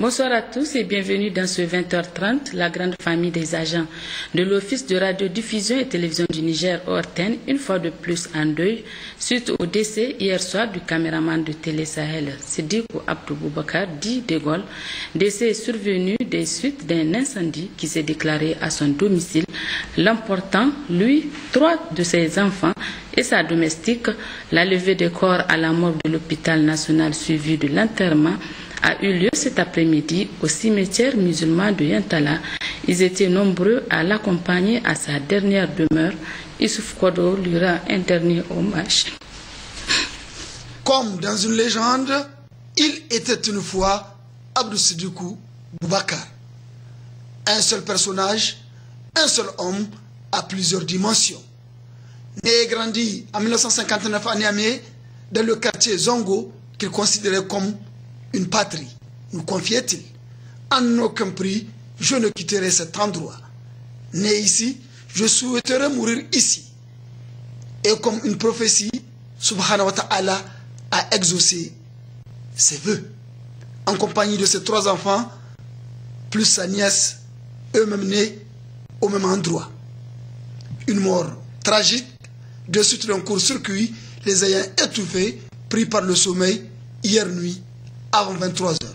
Bonsoir à tous et bienvenue dans ce 20h30, la grande famille des agents de l'Office de radiodiffusion et télévision du Niger, ORTN, une fois de plus en deuil, suite au décès hier soir du caméraman de Télé Sahel, Sidikou Abdou Boubacar, dit De Gaulle, décès survenu des suites d'un incendie qui s'est déclaré à son domicile, l'emportant, lui, 3 de ses enfants et sa domestique. La levée des corps à la morgue de l'hôpital national suivi de l'enterrement a eu lieu cet après-midi au cimetière musulman de Yantala. Ils étaient nombreux à l'accompagner à sa dernière demeure. Issouf Kodo lui rend un dernier hommage. Comme dans une légende, il était une fois Abdou Sidikou Boubacar. Un seul personnage, un seul homme à plusieurs dimensions. Né et grandi en 1959 à Niamey, dans le quartier Zongo, qu'il considérait comme une patrie, nous confiait-il. En aucun prix, je ne quitterai cet endroit. Né ici, je souhaiterais mourir ici. Et comme une prophétie, Subhanahu wa ta'ala a exaucé ses vœux. En compagnie de ses 3 enfants, plus sa nièce, eux-mêmes nés au même endroit. Une mort tragique, de suite d'un court-circuit, les ayant étouffés, pris par le sommeil, hier nuit, avant 23 h.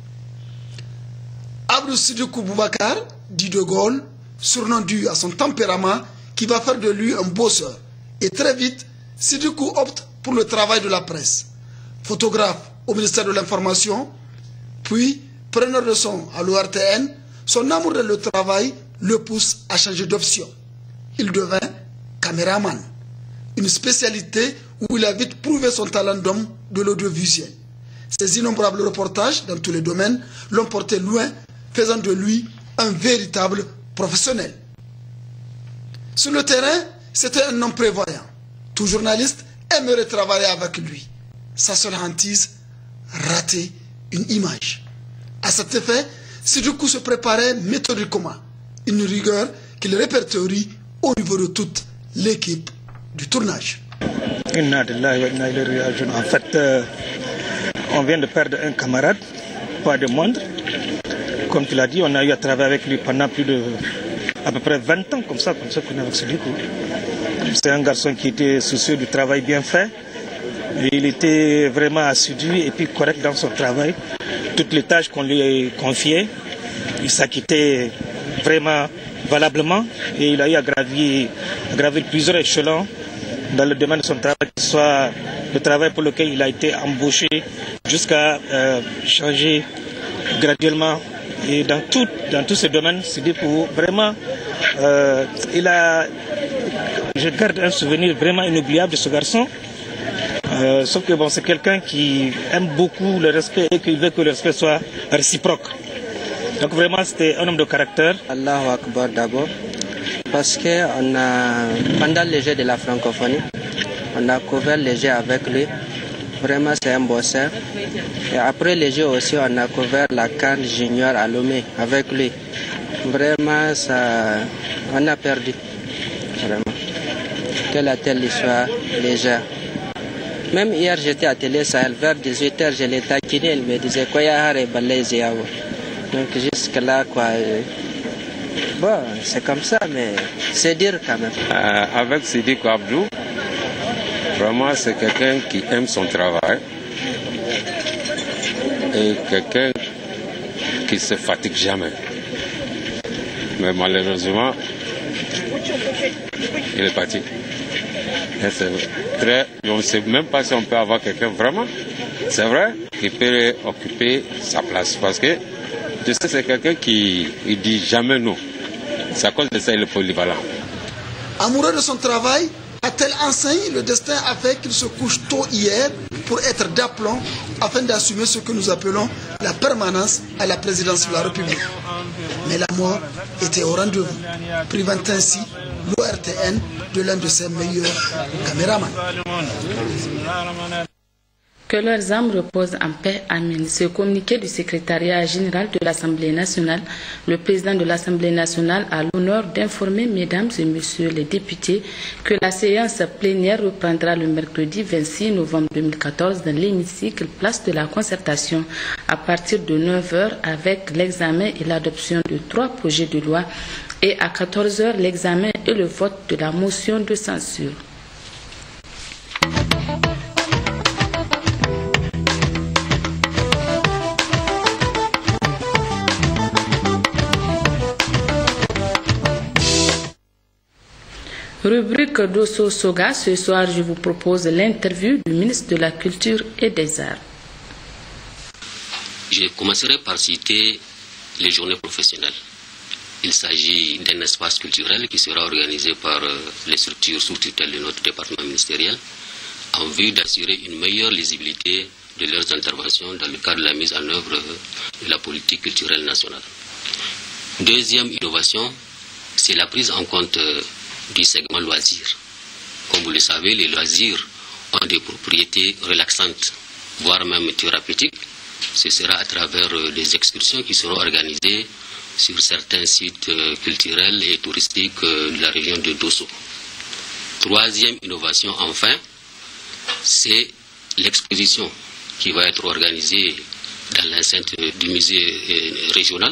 Abdou Sidikou Boubacar, dit De Gaulle, surnom dû à son tempérament qui va faire de lui un bosseur. Et très vite, Sidikou opte pour le travail de la presse. Photographe au ministère de l'Information, puis preneur de son à l'ORTN, son amour de le travail le pousse à changer d'option. Il devint caméraman, une spécialité où il a vite prouvé son talent d'homme de l'audiovisuel. Ses innombrables reportages dans tous les domaines l'ont porté loin, faisant de lui un véritable professionnel. Sur le terrain, c'était un homme prévoyant. Tout journaliste aimerait travailler avec lui. Sa seule hantise, rater une image. À cet effet, Sidikou se préparait méthodiquement, une rigueur qu'il répertorie au niveau de toute l'équipe du tournage. En fait, on vient de perdre un camarade, pas de moindre. Comme tu l'as dit, on a eu à travailler avec lui pendant à peu près 20 ans, comme ça qu'on est avec Sidikou. C'est un garçon qui était soucieux du travail bien fait. Et il était vraiment assidu et puis correct dans son travail. Toutes les tâches qu'on lui confiait, il s'acquittait vraiment valablement. Et il a eu à gravir plusieurs échelons dans le domaine de son travail, que ce soit le travail pour lequel il a été embauché jusqu'à changer graduellement. Et dans tous ces domaines, c'est dit pour vraiment, je garde un souvenir vraiment inoubliable de ce garçon. Sauf que bon, c'est quelqu'un qui aime beaucoup le respect et qui veut que le respect soit réciproque. Donc vraiment, c'était un homme de caractère. Allahu Akbar d'abord, parce que pendant les Jeux de la francophonie, on a couvert les Jeux avec lui. Vraiment, c'est un bosseur. Et après les Jeux aussi, on a couvert la CAN Junior à Lomé avec lui. Vraiment, on a perdu. Vraiment. Quelle a telle histoire légère. Même hier, j'étais à Télé Sahel, vers 18 h, je l'ai taquiné, il me disait quoi, donc jusque-là, quoi. Bon, c'est comme ça, mais c'est dur quand même. Avec Sidikou Abdou, vraiment, c'est quelqu'un qui aime son travail et quelqu'un qui ne se fatigue jamais. Mais malheureusement, il est parti. On ne sait même pas si on peut avoir quelqu'un vraiment, c'est vrai, qui peut occuper sa place. Parce que je sais, c'est quelqu'un qui ne dit jamais non. C'est à cause de ça qu'il est polyvalent. Amoureux de son travail, à telle enseigne, le destin a fait qu'il se couche tôt hier pour être d'aplomb afin d'assumer ce que nous appelons la permanence à la présidence de la République. Mais la mort était au rendez-vous, privant ainsi l'ORTN de l'un de ses meilleurs caméramans. Que leurs âmes reposent en paix. Amen. Ce communiqué du secrétariat général de l'Assemblée nationale, le président de l'Assemblée nationale a l'honneur d'informer mesdames et messieurs les députés que la séance plénière reprendra le mercredi 26 novembre 2014 dans l'hémicycle place de la concertation à partir de 9h avec l'examen et l'adoption de 3 projets de loi et à 14h l'examen et le vote de la motion de censure. Rubrique Dosso Soga, ce soir je vous propose l'interview du ministre de la Culture et des Arts. Je commencerai par citer les journées professionnelles. Il s'agit d'un espace culturel qui sera organisé par les structures sous tutelle de notre département ministériel en vue d'assurer une meilleure lisibilité de leurs interventions dans le cadre de la mise en œuvre de la politique culturelle nationale. Deuxième innovation, c'est la prise en compte du segment loisirs. Comme vous le savez, les loisirs ont des propriétés relaxantes, voire même thérapeutiques. Ce sera à travers des excursions qui seront organisées sur certains sites culturels et touristiques de la région de Dosso. Troisième innovation, enfin, c'est l'exposition qui va être organisée dans l'enceinte du musée régional.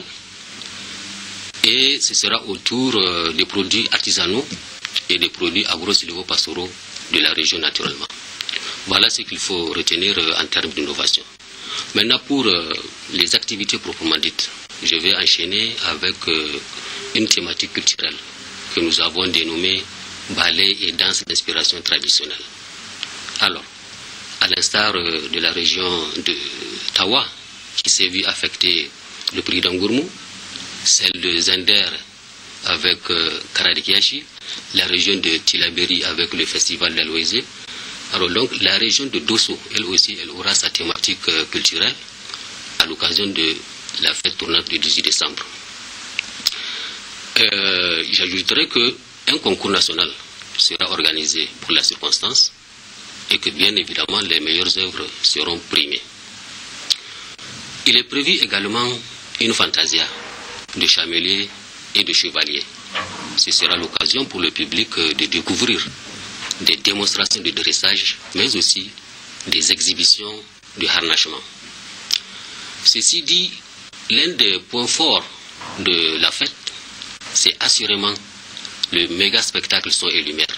Et ce sera autour des produits artisanaux et des produits agro-silvopastoraux de la région naturellement. Voilà ce qu'il faut retenir en termes d'innovation. Maintenant, pour les activités proprement dites, je vais enchaîner avec une thématique culturelle que nous avons dénommée ballet et danse d'inspiration traditionnelle. Alors, à l'instar de la région de Tawa, qui s'est vue affecter le prix d'Angourmou, celle de Zender avec Karadikiachi, la région de Tilaberi avec le festival d'Aloisé. Alors donc la région de Dosso, elle aussi, elle aura sa thématique culturelle à l'occasion de la fête tournante du 18 décembre. J'ajouterai qu'un concours national sera organisé pour la circonstance et que bien évidemment les meilleures œuvres seront primées. Il est prévu également une fantasia de chameliers et de chevaliers. Ce sera l'occasion pour le public de découvrir des démonstrations de dressage, mais aussi des exhibitions de harnachement. Ceci dit, l'un des points forts de la fête, c'est assurément le méga spectacle son et lumière.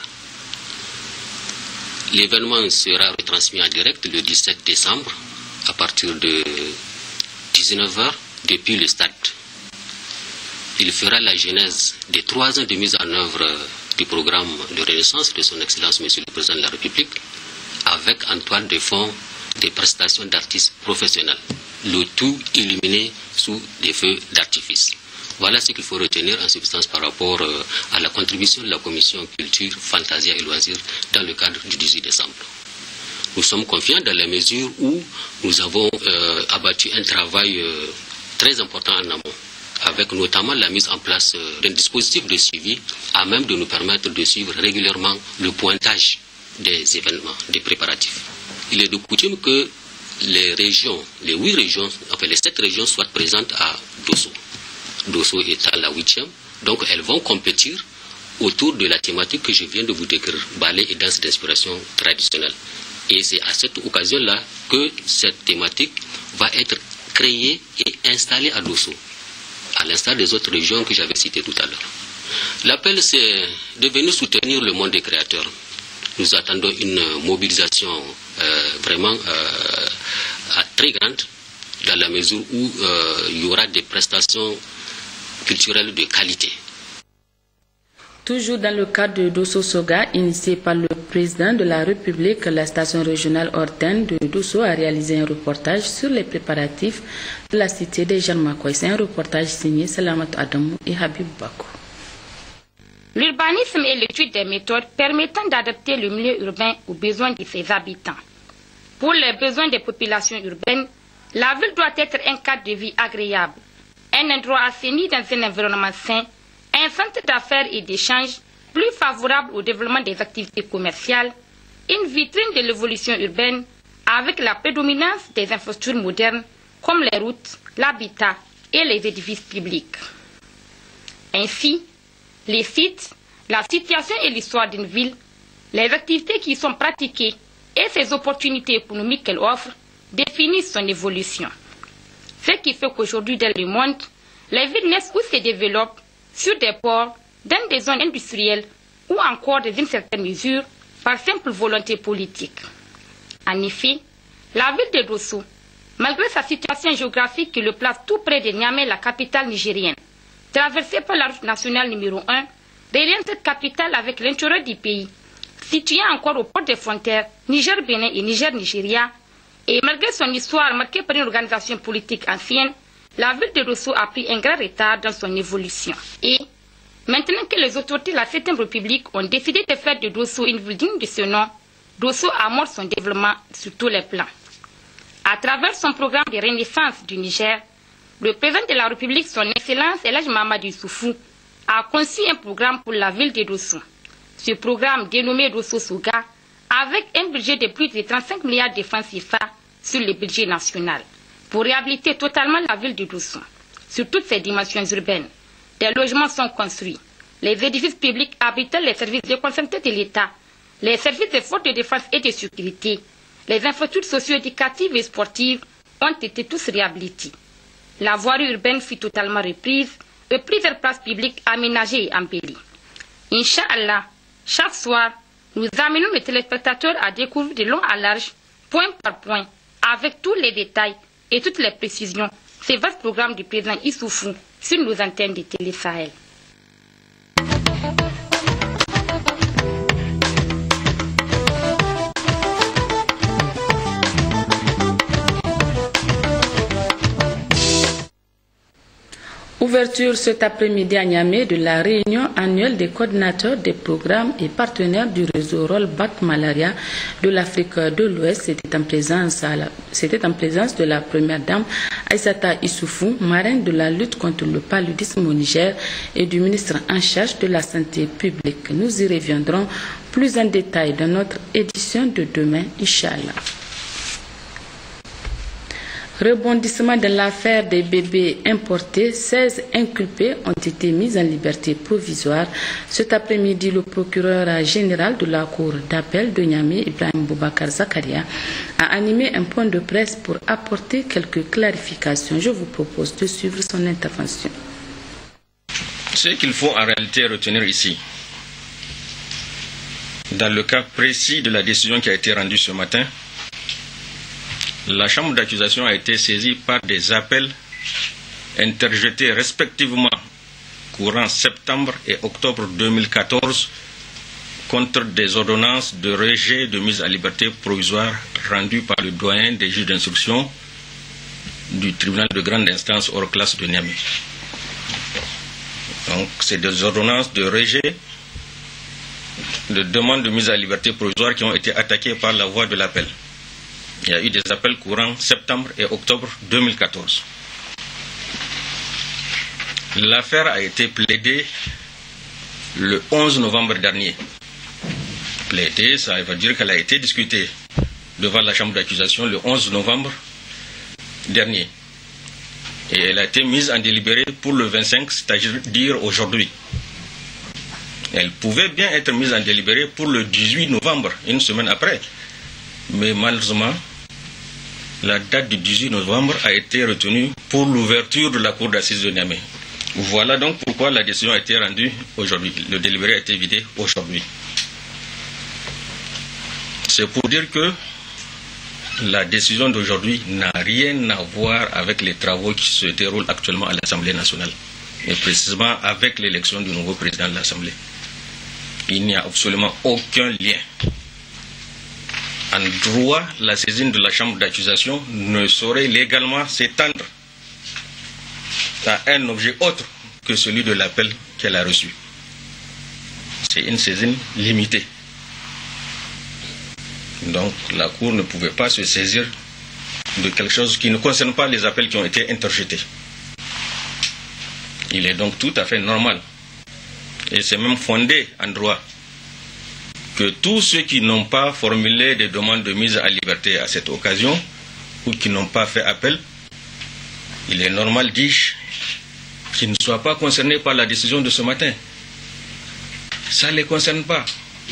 L'événement sera retransmis en direct le 17 décembre à partir de 19h depuis le stade. Il fera la genèse des 3 ans de mise en œuvre du programme de renaissance de son Excellence Monsieur le Président de la République, avec en toile de fond des prestations d'artistes professionnels, le tout illuminé sous des feux d'artifice. Voilà ce qu'il faut retenir en substance par rapport à la contribution de la Commission Culture, Fantasia et Loisirs dans le cadre du 18 décembre. Nous sommes confiants dans la mesure où nous avons abattu un travail très important en amont, avec notamment la mise en place d'un dispositif de suivi à même de nous permettre de suivre régulièrement le pointage des événements, des préparatifs. Il est de coutume que les régions, les 8 régions, enfin les 7 régions soient présentes à Dosso. Dosso étant la 8e, donc elles vont compétir autour de la thématique que je viens de vous décrire, ballet et danse d'inspiration traditionnelle. Et c'est à cette occasion-là que cette thématique va être créée et installée à Dosso, à l'instar des autres régions que j'avais citées tout à l'heure. L'appel, c'est de venir soutenir le monde des créateurs. Nous attendons une mobilisation vraiment très grande, dans la mesure où il y aura des prestations culturelles de qualité. Toujours dans le cadre de Dosso Soga, initié par le président de la République, la station régionale Orten de Dosso a réalisé un reportage sur les préparatifs de la cité des Jarmakoy. C'est un reportage signé Salamat Adamou et Habib Bakou. L'urbanisme est l'étude des méthodes permettant d'adapter le milieu urbain aux besoins de ses habitants. Pour les besoins des populations urbaines, la ville doit être un cadre de vie agréable, un endroit assaini dans un environnement sain, un centre d'affaires et d'échanges plus favorable au développement des activités commerciales, une vitrine de l'évolution urbaine, avec la prédominance des infrastructures modernes comme les routes, l'habitat et les édifices publics. Ainsi, les sites, la situation et l'histoire d'une ville, les activités qui y sont pratiquées et ses opportunités économiques qu'elle offre définissent son évolution. Ce qui fait qu'aujourd'hui dans le monde, les villes naissent ou se développent sur des ports, dans des zones industrielles ou encore dans une certaine mesure par simple volonté politique. En effet, la ville de Dosso, malgré sa situation géographique qui le place tout près de Niamey, la capitale nigérienne, traversée par la route nationale numéro 1, reliant cette capitale avec l'intérieur du pays, située encore au port des frontières Niger-Bénin et Niger-Nigeria, et malgré son histoire marquée par une organisation politique ancienne, la ville de Dosso a pris un grand retard dans son évolution. Et maintenant que les autorités de la 7e République ont décidé de faire de Dosso une ville digne de ce nom, Dosso amorce son développement sur tous les plans. À travers son programme de renaissance du Niger, le président de la République, son Excellence El Hadji Mahamadou Issoufou, a conçu un programme pour la ville de Dosso. Ce programme, dénommé Dosso Soga, avec un budget de plus de 35 milliards de francs CFA sur le budget national, pour réhabiliter totalement la ville de Dosso, sur toutes ses dimensions urbaines. Des logements sont construits, les édifices publics abritant les services déconcentrés de l'État, les services des forces de défense et de sécurité, les infrastructures socio-éducatives et sportives ont été tous réhabilités. La voirie urbaine fut totalement reprise et plusieurs places publiques aménagées et embellies. Inch'Allah, chaque soir, nous amenons les téléspectateurs à découvrir de long à large, point par point, avec tous les détails et toutes les précisions, ce vaste programme du président Issoufou sur nos antennes de Télé Sahel. Ouverture cet après-midi à Niamey de la réunion annuelle des coordinateurs des programmes et partenaires du réseau Rollback Malaria de l'Afrique de l'Ouest. C'était en présence de la première dame Aïssata Issoufou, marraine de la lutte contre le paludisme au Niger, et du ministre en charge de la santé publique. Nous y reviendrons plus en détail dans notre édition de demain, Inch'Allah. Rebondissement dans l'affaire des bébés importés, 16 inculpés ont été mis en liberté provisoire. Cet après-midi, le procureur général de la Cour d'appel de Niamey, Ibrahim Boubacar Zakaria, a animé un point de presse pour apporter quelques clarifications. Je vous propose de suivre son intervention. Ce qu'il faut en réalité retenir ici, dans le cas précis de la décision qui a été rendue ce matin, la chambre d'accusation a été saisie par des appels interjetés respectivement courant septembre et octobre 2014 contre des ordonnances de rejet de mise en liberté provisoire rendues par le doyen des juges d'instruction du tribunal de grande instance hors classe de Niamey. Donc, c'est des ordonnances de rejet de demande de mise en liberté provisoire qui ont été attaquées par la voie de l'appel. Il y a eu des appels courants septembre et octobre 2014. L'affaire a été plaidée le 11 novembre dernier. Plaidée, ça veut dire qu'elle a été discutée devant la chambre d'accusation le 11 novembre dernier. Et elle a été mise en délibéré pour le 25, c'est-à-dire aujourd'hui. Elle pouvait bien être mise en délibéré pour le 18 novembre, une semaine après. Mais malheureusement, la date du 18 novembre a été retenue pour l'ouverture de la cour d'assises de Niamey. Voilà donc pourquoi la décision a été rendue aujourd'hui. Le délibéré a été vidé aujourd'hui. C'est pour dire que la décision d'aujourd'hui n'a rien à voir avec les travaux qui se déroulent actuellement à l'Assemblée nationale, et précisément avec l'élection du nouveau président de l'Assemblée. Il n'y a absolument aucun lien. En droit, la saisine de la chambre d'accusation ne saurait légalement s'étendre à un objet autre que celui de l'appel qu'elle a reçu. C'est une saisine limitée. Donc la Cour ne pouvait pas se saisir de quelque chose qui ne concerne pas les appels qui ont été interjetés. Il est donc tout à fait normal, et c'est même fondé en droit, que tous ceux qui n'ont pas formulé des demandes de mise en liberté à cette occasion ou qui n'ont pas fait appel, il est normal, dis-je, qu'ils ne soient pas concernés par la décision de ce matin. Ça ne les concerne pas.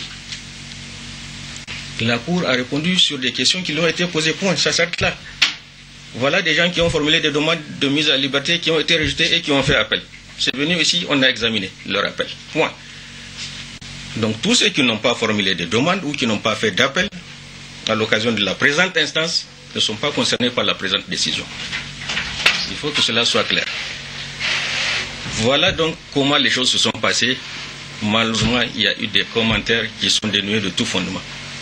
La Cour a répondu sur des questions qui lui ont été posées. Point, ça s'arrête là. Voilà des gens qui ont formulé des demandes de mise en liberté, qui ont été rejetées et qui ont fait appel. C'est venu ici, on a examiné leur appel. Point. Donc tous ceux qui n'ont pas formulé de demandes ou qui n'ont pas fait d'appel à l'occasion de la présente instance ne sont pas concernés par la présente décision. Il faut que cela soit clair. Voilà donc comment les choses se sont passées. Malheureusement, il y a eu des commentaires qui sont dénués de tout fondement.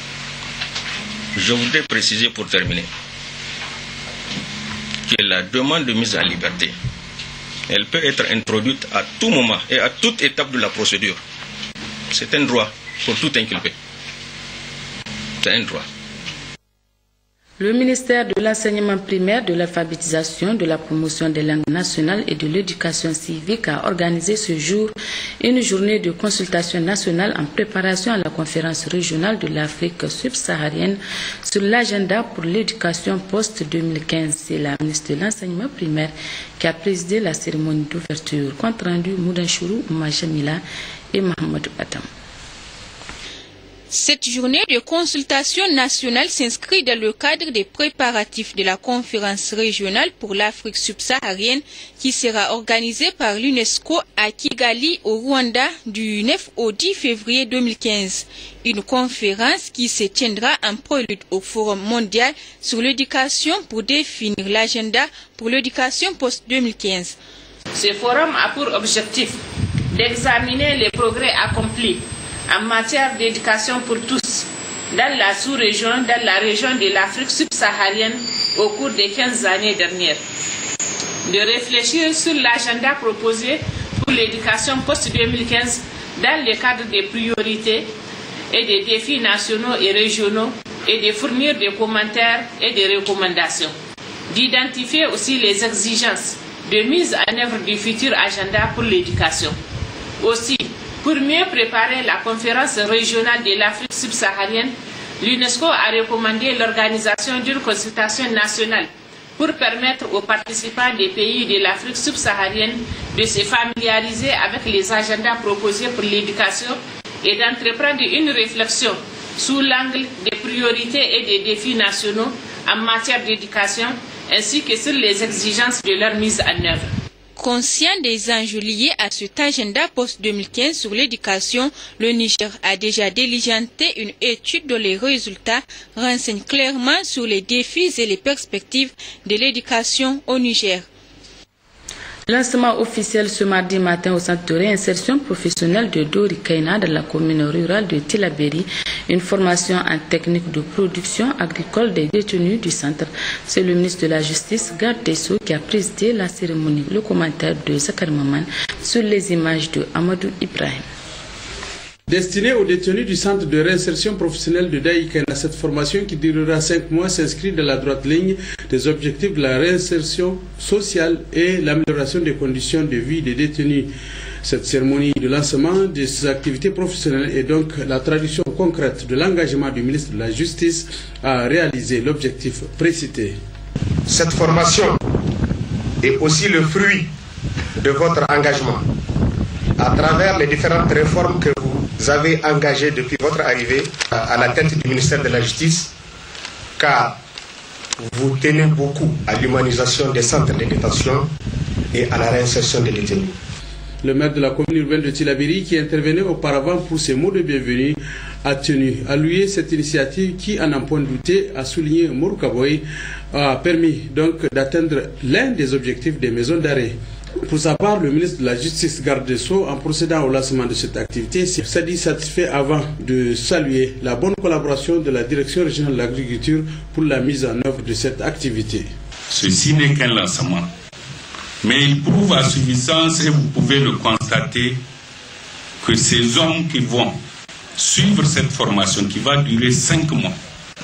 Je voudrais préciser pour terminer que la demande de mise en liberté, elle peut être introduite à tout moment et à toute étape de la procédure. C'est un droit pour tout inculpé. C'est un droit. Le ministère de l'Enseignement primaire, de l'alphabétisation, de la promotion des langues nationales et de l'éducation civique a organisé ce jour une journée de consultation nationale en préparation à la conférence régionale de l'Afrique subsaharienne sur l'agenda pour l'éducation post-2015. C'est la ministre de l'Enseignement primaire qui a présidé la cérémonie d'ouverture. Compte rendu Moudanchourou, Majamila et Mohamed Adam. Cette journée de consultation nationale s'inscrit dans le cadre des préparatifs de la conférence régionale pour l'Afrique subsaharienne qui sera organisée par l'UNESCO à Kigali au Rwanda du 9 au 10 février 2015. Une conférence qui se tiendra en prélude au Forum mondial sur l'éducation pour définir l'agenda pour l'éducation post-2015. Ce forum a pour objectif d'examiner les progrès accomplis en matière d'éducation pour tous dans la sous-région, dans la région de l'Afrique subsaharienne au cours des 15 années dernières. De réfléchir sur l'agenda proposé pour l'éducation post-2015 dans le cadre des priorités et des défis nationaux et régionaux et de fournir des commentaires et des recommandations. D'identifier aussi les exigences de mise en œuvre du futur agenda pour l'éducation. Aussi, pour mieux préparer la conférence régionale de l'Afrique subsaharienne, l'UNESCO a recommandé l'organisation d'une consultation nationale pour permettre aux participants des pays de l'Afrique subsaharienne de se familiariser avec les agendas proposés pour l'éducation et d'entreprendre une réflexion sous l'angle des priorités et des défis nationaux en matière d'éducation ainsi que sur les exigences de leur mise en œuvre. Conscient des enjeux liés à cet agenda post-2015 sur l'éducation, le Niger a déjà diligenté une étude dont les résultats renseignent clairement sur les défis et les perspectives de l'éducation au Niger. Lancement officiel ce mardi matin au centre de réinsertion professionnelle de Dori Kaina dans la commune rurale de Tilaberi, une formation en technique de production agricole des détenus du centre. C'est le ministre de la Justice, Garde des Sceaux, qui a présidé la cérémonie. Le commentaire de Zakar Maman sur les images de Amadou Ibrahim. Destinée aux détenus du centre de réinsertion professionnelle de Daïkena, cette formation qui durera 5 mois s'inscrit dans la droite ligne des objectifs de la réinsertion sociale et l'amélioration des conditions de vie des détenus. Cette cérémonie de lancement de ces activités professionnelles est donc la traduction concrète de l'engagement du ministre de la Justice à réaliser l'objectif précité. Cette formation est aussi le fruit de votre engagement à travers les différentes réformes que vous avez engagées depuis votre arrivée à la tête du ministère de la Justice, car vous tenez beaucoup à l'humanisation des centres de détention et à la réinsertion des détenus. Le maire de la commune urbaine de Tilaberi, qui intervenait auparavant pour ses mots de bienvenue, a tenu à louer cette initiative qui, à n'en point douter, a souligné Mourkaboy, a permis donc d'atteindre l'un des objectifs des maisons d'arrêt. Pour sa part, le ministre de la Justice, Garde des Sceaux, en procédant au lancement de cette activité, s'est dit satisfait avant de saluer la bonne collaboration de la Direction régionale de l'agriculture pour la mise en œuvre de cette activité. Ceci n'est qu'un lancement, mais il prouve à suffisance, et vous pouvez le constater, que ces hommes qui vont suivre cette formation qui va durer 5 mois,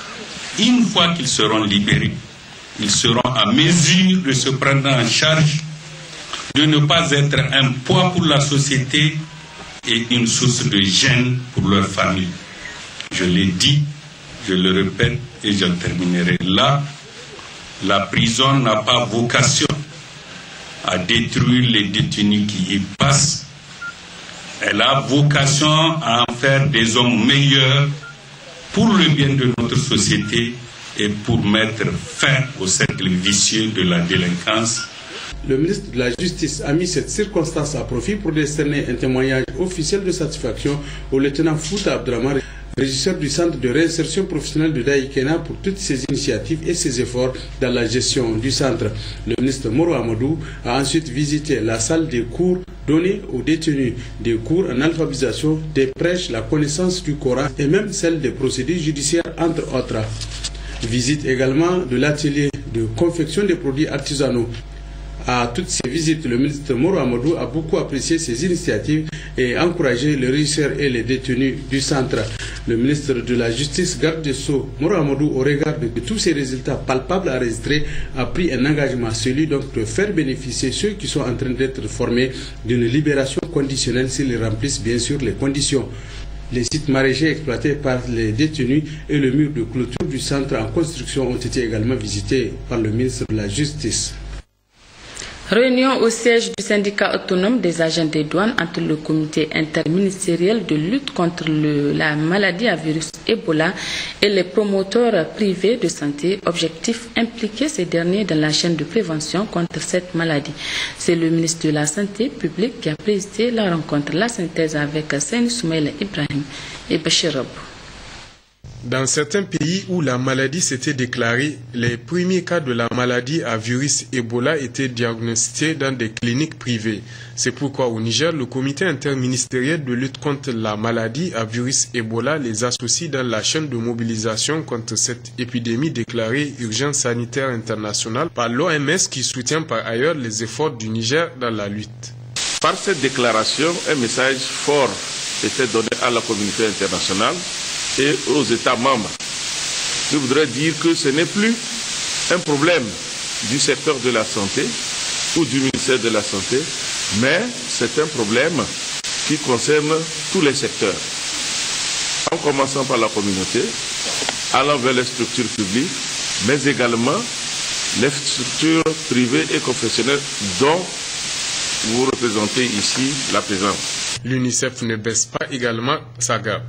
une fois qu'ils seront libérés, ils seront à mesure de se prendre en charge, de ne pas être un poids pour la société et une source de gêne pour leur famille. Je l'ai dit, je le répète et j'en terminerai là. La prison n'a pas vocation à détruire les détenus qui y passent. Elle a vocation à en faire des hommes meilleurs pour le bien de notre société et pour mettre fin au cercle vicieux de la délinquance. Le ministre de la Justice a mis cette circonstance à profit pour décerner un témoignage officiel de satisfaction au lieutenant Fouta Abdraman, régisseur du centre de réinsertion professionnelle de Daïkena, pour toutes ses initiatives et ses efforts dans la gestion du centre. Le ministre Moro Amadou a ensuite visité la salle des cours donnés aux détenus, des cours en alphabétisation, des prêches, la connaissance du Coran et même celle des procédures judiciaires, entre autres. Visite également de l'atelier de confection des produits artisanaux. À toutes ces visites, le ministre Moro Amadou a beaucoup apprécié ces initiatives et encouragé les régisseurs et les détenus du centre. Le ministre de la Justice, garde des Sceaux, Moro Amadou, au regard de tous ces résultats palpables à enregistrer, a pris un engagement, celui donc de faire bénéficier ceux qui sont en train d'être formés d'une libération conditionnelle s'ils remplissent bien sûr les conditions. Les sites maraîchers exploités par les détenus et le mur de clôture du centre en construction ont été également visités par le ministre de la Justice. Réunion au siège du syndicat autonome des agents des douanes entre le comité interministériel de lutte contre la maladie à virus Ebola et les promoteurs privés de santé. Objectif, impliquer ces derniers dans la chaîne de prévention contre cette maladie. C'est le ministre de la Santé publique qui a présidé la rencontre. La synthèse avec Seyni Soumaïla Ibrahim et Bachir Abou. Dans certains pays où la maladie s'était déclarée, les premiers cas de la maladie à virus Ebola étaient diagnostiqués dans des cliniques privées. C'est pourquoi au Niger, le comité interministériel de lutte contre la maladie à virus Ebola les associe dans la chaîne de mobilisation contre cette épidémie déclarée urgence sanitaire internationale par l'OMS qui soutient par ailleurs les efforts du Niger dans la lutte. Par cette déclaration, un message fort était donné à la communauté internationale et aux États membres. Je voudrais dire que ce n'est plus un problème du secteur de la santé ou du ministère de la Santé, mais c'est un problème qui concerne tous les secteurs, en commençant par la communauté, allant vers les structures publiques, mais également les structures privées et confessionnelles dont vous représentez ici la présence. L'UNICEF ne baisse pas également sa garde.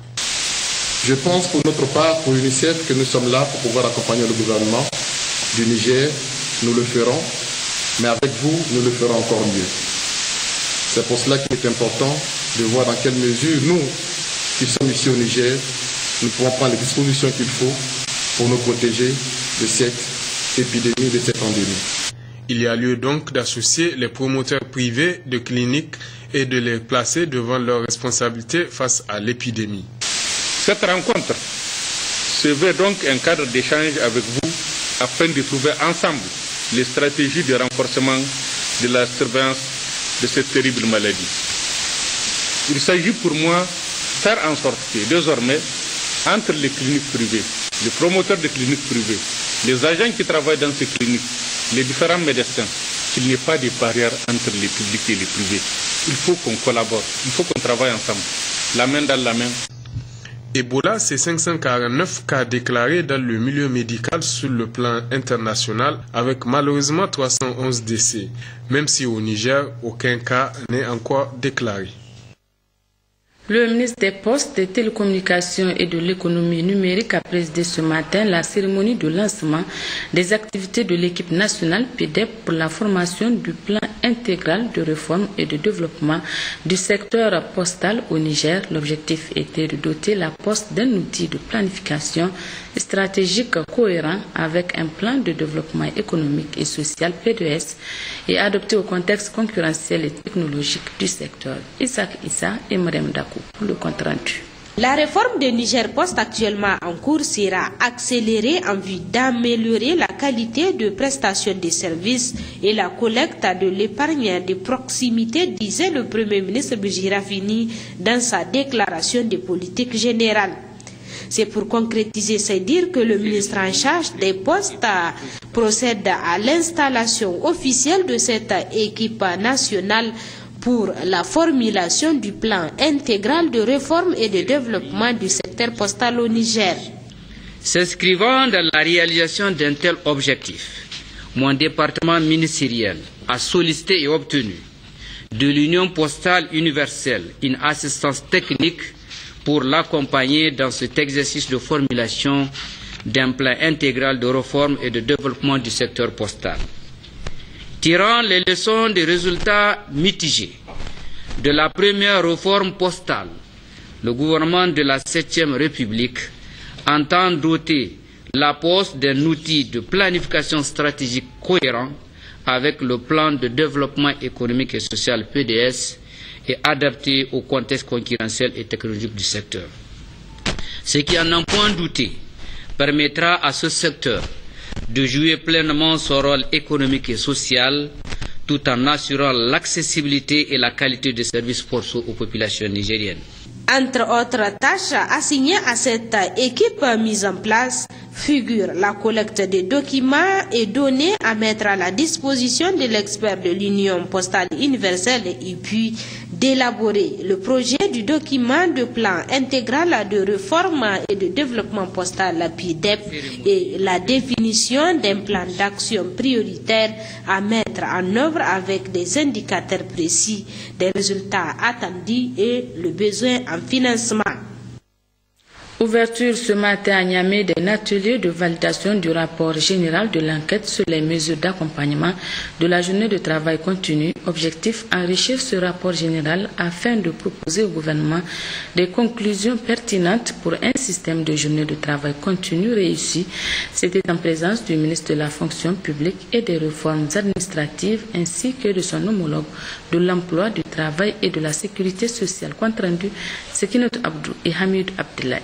Je pense pour notre part, pour l'UNICEF, que nous sommes là pour pouvoir accompagner le gouvernement du Niger. Nous le ferons, mais avec vous, nous le ferons encore mieux. C'est pour cela qu'il est important de voir dans quelle mesure nous, qui sommes ici au Niger, nous pouvons prendre les dispositions qu'il faut pour nous protéger de cette épidémie, de cette endémie. Il y a lieu donc d'associer les promoteurs privés de cliniques et de les placer devant leurs responsabilités face à l'épidémie. Cette rencontre se veut donc un cadre d'échange avec vous afin de trouver ensemble les stratégies de renforcement de la surveillance de cette terrible maladie. Il s'agit pour moi de faire en sorte que désormais, entre les cliniques privées, les promoteurs de cliniques privées, les agents qui travaillent dans ces cliniques, les différents médecins, qu'il n'y ait pas de barrière entre les publics et les privés. Il faut qu'on collabore, il faut qu'on travaille ensemble, la main dans la main. Ebola, c'est 549 cas déclarés dans le milieu médical sur le plan international, avec malheureusement 311 décès, même si au Niger, aucun cas n'est encore déclaré. Le ministre des Postes, des Télécommunications et de l'Économie numérique a présidé ce matin la cérémonie de lancement des activités de l'équipe nationale PEDEP pour la formation du plan intégral de réforme et de développement du secteur postal au Niger. L'objectif était de doter la Poste d'un outil de planification stratégique cohérent avec un plan de développement économique et social P2S et adopté au contexte concurrentiel et technologique du secteur. Isaac Issa et Mariam Dakou pour le compte rendu. La réforme de Niger Post actuellement en cours sera accélérée en vue d'améliorer la qualité de prestation des services et la collecte de l'épargne de proximité, disait le Premier ministre Bijirafini dans sa déclaration de politique générale. C'est pour concrétiser ces dires que le ministre en charge des postes procède à l'installation officielle de cette équipe nationale pour la formulation du plan intégral de réforme et de développement du secteur postal au Niger. S'inscrivant dans la réalisation d'un tel objectif, mon département ministériel a sollicité et obtenu de l'Union postale universelle une assistance technique pour l'accompagner dans cet exercice de formulation d'un plan intégral de réforme et de développement du secteur postal. Tirant les leçons des résultats mitigés de la première réforme postale, le gouvernement de la 7e République entend doter la Poste d'un outil de planification stratégique cohérent avec le plan de développement économique et social PDS et adapté au contexte concurrentiel et technologique du secteur. Ce qui, en un point douté, permettra à ce secteur de jouer pleinement son rôle économique et social tout en assurant l'accessibilité et la qualité des services postaux aux populations nigériennes. Entre autres tâches assignées à cette équipe mise en place figure la collecte des documents et données à mettre à la disposition de l'expert de l'Union postale universelle et puis d'élaborer le projet du document de plan intégral de réforme et de développement postal PIDEP et la définition d'un plan d'action prioritaire à mettre en œuvre avec des indicateurs précis des résultats attendus et le besoin en financement. Ouverture ce matin à Niamey d'un atelier de validation du rapport général de l'enquête sur les mesures d'accompagnement de la journée de travail continu. Objectif, enrichir ce rapport général afin de proposer au gouvernement des conclusions pertinentes pour un système de journée de travail continu réussi. C'était en présence du ministre de la fonction publique et des réformes administratives ainsi que de son homologue de l'emploi, du travail et de la sécurité sociale. Compte rendu, Sekinot Abdou et Hamid Abdoulaye.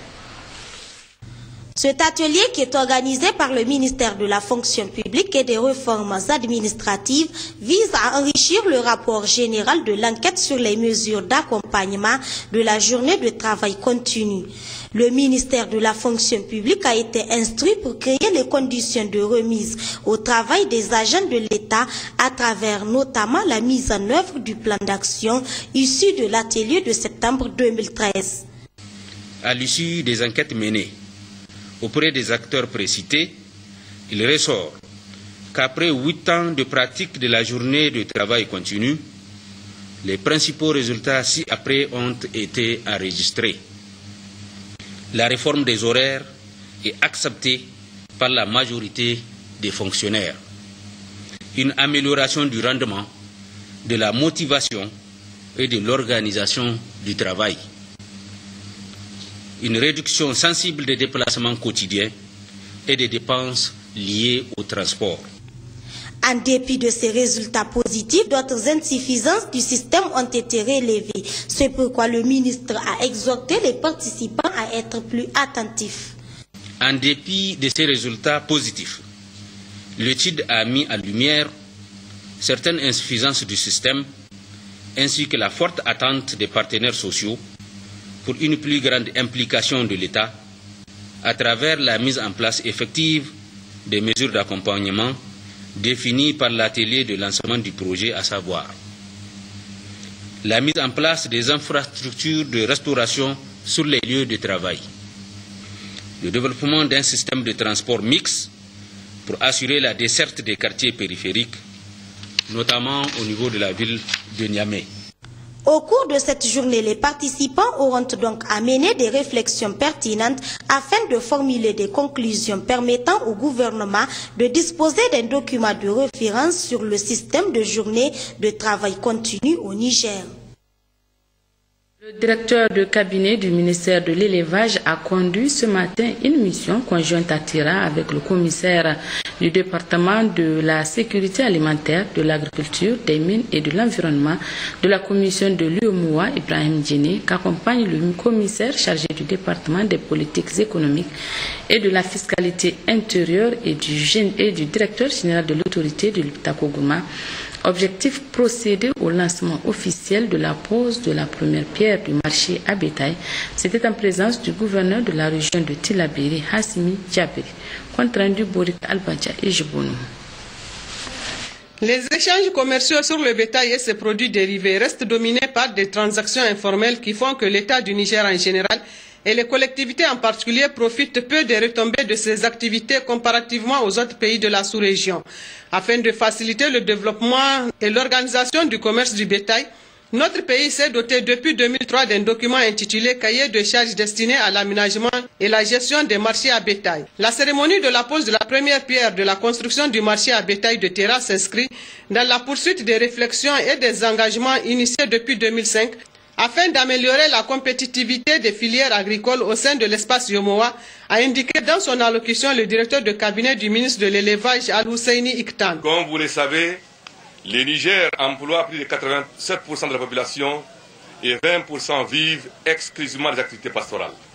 Cet atelier, qui est organisé par le ministère de la fonction publique et des réformes administratives, vise à enrichir le rapport général de l'enquête sur les mesures d'accompagnement de la journée de travail continu. Le ministère de la fonction publique a été instruit pour créer les conditions de remise au travail des agents de l'État à travers notamment la mise en œuvre du plan d'action issu de l'atelier de septembre 2013. À l'issue des enquêtes menées auprès des acteurs précités, il ressort qu'après 8 ans de pratique de la journée de travail continu, les principaux résultats ci-après ont été enregistrés. La réforme des horaires est acceptée par la majorité des fonctionnaires. Une amélioration du rendement, de la motivation et de l'organisation du travail. Une réduction sensible des déplacements quotidiens et des dépenses liées au transport. En dépit de ces résultats positifs, d'autres insuffisances du système ont été relevées. C'est pourquoi le ministre a exhorté les participants à être plus attentifs. En dépit de ces résultats positifs, l'étude a mis en lumière certaines insuffisances du système ainsi que la forte attente des partenaires sociaux pour une plus grande implication de l'État à travers la mise en place effective des mesures d'accompagnement définies par l'atelier de lancement du projet, à savoir la mise en place des infrastructures de restauration sur les lieux de travail, le développement d'un système de transport mixte pour assurer la desserte des quartiers périphériques, notamment au niveau de la ville de Niamey. Au cours de cette journée, les participants auront donc à mener des réflexions pertinentes afin de formuler des conclusions permettant au gouvernement de disposer d'un document de référence sur le système de journée de travail continu au Niger. Le directeur de cabinet du ministère de l'Élevage a conduit ce matin une mission conjointe à Tira avec le commissaire du département de la sécurité alimentaire, de l'agriculture, des mines et de l'environnement de la commission de l'UEMOA, Ibrahim Djeni, qu'accompagne le commissaire chargé du département des politiques économiques et de la fiscalité intérieure et du directeur général de l'autorité de l'Iptako-Gouma. Objectif, procéder au lancement officiel de la pose de la première pierre du marché à bétail. C'était en présence du gouverneur de la région de Tillabéri, Hassimi Djabiri. Compte rendu Borik Albadia et Jibonou. Les échanges commerciaux sur le bétail et ses produits dérivés restent dominés par des transactions informelles qui font que l'État du Niger en général et les collectivités en particulier profitent peu des retombées de ces activités comparativement aux autres pays de la sous-région. Afin de faciliter le développement et l'organisation du commerce du bétail, notre pays s'est doté depuis 2003 d'un document intitulé Cahier de charges destiné à l'aménagement et la gestion des marchés à bétail. La cérémonie de la pose de la première pierre de la construction du marché à bétail de Terra s'inscrit dans la poursuite des réflexions et des engagements initiés depuis 2005 afin d'améliorer la compétitivité des filières agricoles au sein de l'espace Yomoa, a indiqué dans son allocution le directeur de cabinet du ministre de l'élevage Al-Husseini Iktan. Comme vous le savez, le Niger emploie plus de 87% de la population et 20% vivent exclusivement des activités pastorales.